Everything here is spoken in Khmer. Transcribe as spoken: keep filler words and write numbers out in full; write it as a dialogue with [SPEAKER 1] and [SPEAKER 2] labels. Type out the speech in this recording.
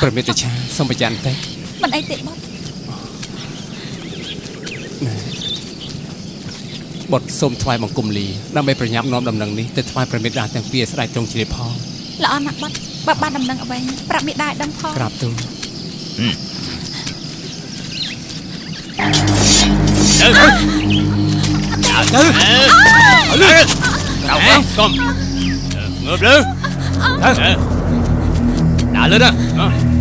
[SPEAKER 1] ប្រមេតាចាសូមប្រយ័ត្នតែ
[SPEAKER 2] មិនអីទេបុត
[SPEAKER 1] បុតសូមថ្វាយបង្គំលីដើម្បីប្រញាប់នាំដំណឹងនេះទៅថ្វាយប្រមេតាទាំងពីរស្ដេចទ្រង់ជ្រាបផង
[SPEAKER 2] ល្អណាស់បុតបើបានដំណឹងអ្វីប្រាប់មេដាឲ្យដឹងផង
[SPEAKER 1] ក្រាបទូល
[SPEAKER 3] ទៅទៅទៅលើដល់មកកុំងើបលើទៅដល់លើទៅ